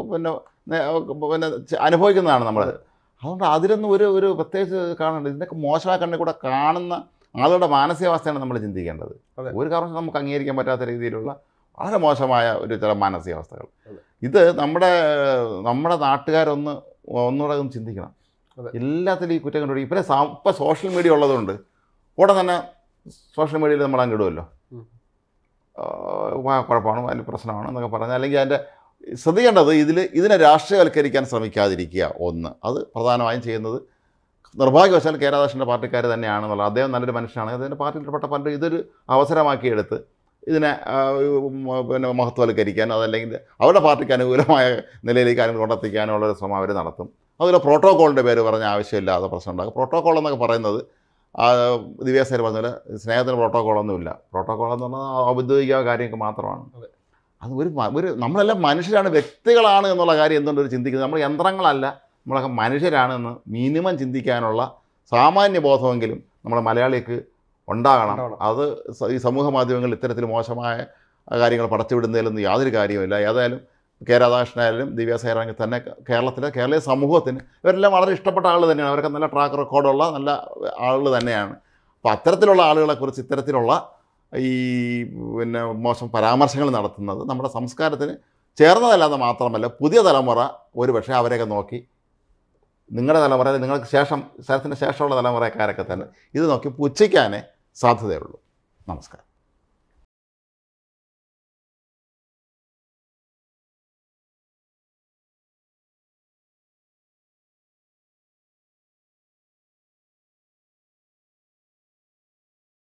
പിന്നെ അനുഭവിക്കുന്നതാണ് നമ്മൾ. അതുകൊണ്ട് അതിലൊന്നും ഒരു പ്രത്യേകിച്ച് കാണേണ്ടത്. ഇതിനൊക്കെ മോശമായ കണ്ണിൽ കൂടെ കാണുന്ന ആളുകളുടെ മാനസികാവസ്ഥയാണ് നമ്മൾ ചിന്തിക്കേണ്ടത്. ഒരു കാരണം നമുക്ക് അംഗീകരിക്കാൻ പറ്റാത്ത രീതിയിലുള്ള വളരെ മോശമായ ചില മാനസികാവസ്ഥകൾ. ഇത് നമ്മുടെ നാട്ടുകാരൊന്നുകൂടെ ഒന്ന് ചിന്തിക്കണം. എല്ലാത്തിലും ഈ കുറ്റം കണ്ടുപിടിക്കും. ഇപ്പം സോഷ്യൽ മീഡിയ ഉള്ളതുകൊണ്ട് ഉടൻ തന്നെ സോഷ്യൽ മീഡിയയിൽ നമ്മൾ അങ്ങിടുമല്ലോ, കുഴപ്പമാണ്, അതിന് പ്രശ്നമാണ് എന്നൊക്കെ പറഞ്ഞാൽ. അല്ലെങ്കിൽ അതിൻ്റെ ശ്രദ്ധിക്കേണ്ടത് ഇതിനെ രാഷ്ട്രീയവൽക്കരിക്കാൻ ശ്രമിക്കാതിരിക്കുക. ഒന്ന്, അത് പ്രധാനമായും ചെയ്യുന്നത് നിർഭാഗ്യവശാൽ കെ രാധാകൃഷ്ണൻ്റെ പാർട്ടിക്കാർ തന്നെയാണെന്നുള്ളത്. അദ്ദേഹം നല്ലൊരു മനുഷ്യനാണ്. അതിൻ്റെ പാർട്ടിയിൽപ്പെട്ട പലരും ഇതൊരു അവസരമാക്കിയെടുത്ത് ഇതിനെ പിന്നെ മഹത്വവൽക്കരിക്കാനോ അതല്ലെങ്കിൽ അവരുടെ പാർട്ടിക്ക് അനുകൂലമായ നിലയിലേക്ക് കാര്യങ്ങൾ കൊണ്ടെത്തിക്കാനോ ഉള്ളൊരു ശ്രമം അവർ നടത്തും. അതുപോലെ പ്രോട്ടോക്കോളിൻ്റെ പേര് പറഞ്ഞ ആവശ്യമില്ലാതെ പ്രശ്നം ഉണ്ടാകും. പ്രോട്ടോക്കോൾ എന്നൊക്കെ പറയുന്നത് ദിവ്യ സൈർ പറഞ്ഞ പോലെ സ്നേഹത്തിന് പ്രോട്ടോക്കോളൊന്നുമില്ല. പ്രോട്ടോക്കോൾ എന്ന് പറഞ്ഞാൽ ഔദ്യോഗിക കാര്യങ്ങൾക്ക് മാത്രമാണ്. അത് നമ്മളെല്ലാം മനുഷ്യരാണ്, വ്യക്തികളാണ് എന്നുള്ള കാര്യം എന്തുകൊണ്ട് ചിന്തിക്കുന്നത്? നമ്മൾ യന്ത്രങ്ങളല്ല, നമ്മളൊക്കെ മനുഷ്യരാണെന്ന് മിനിമം ചിന്തിക്കാനുള്ള സാമാന്യ ബോധമെങ്കിലും നമ്മുടെ മലയാളിക്ക് ഉണ്ടാകണം. അത് ഈ സമൂഹ മാധ്യമങ്ങളിൽ ഇത്തരത്തിൽ മോശമായ കാര്യങ്ങൾ പടച്ചുവിടുന്നതിലൊന്നും യാതൊരു കാര്യവുമില്ല. ഏതായാലും കെ രാധാകൃഷ്ണനായാലും ദിവ്യ സൈറാണെങ്കിൽ തന്നെ കേരളീയ സമൂഹത്തിന് ഇവരെല്ലാം വളരെ ഇഷ്ടപ്പെട്ട ആൾ തന്നെയാണ്. അവരൊക്കെ നല്ല ട്രാക്ക് റെക്കോർഡുള്ള നല്ല ആളുകൾ തന്നെയാണ്. അപ്പോൾ അത്തരത്തിലുള്ള ആളുകളെക്കുറിച്ച് ഇത്തരത്തിലുള്ള ഈ പിന്നെ മോശം പരാമർശങ്ങൾ നടത്തുന്നത് നമ്മുടെ സംസ്കാരത്തിന് ചേർന്നതല്ലാതെ മാത്രമല്ല, പുതിയ തലമുറ ഒരുപക്ഷെ അവരെയൊക്കെ നോക്കി, നിങ്ങളുടെ തലമുറ, നിങ്ങൾക്ക് ശേഷത്തിന് ശേഷമുള്ള തലമുറക്കാരൊക്കെ തന്നെ ഇത് നോക്കി പുച്ഛിക്കാനേ സാധ്യതയുള്ളൂ. നമസ്കാരം.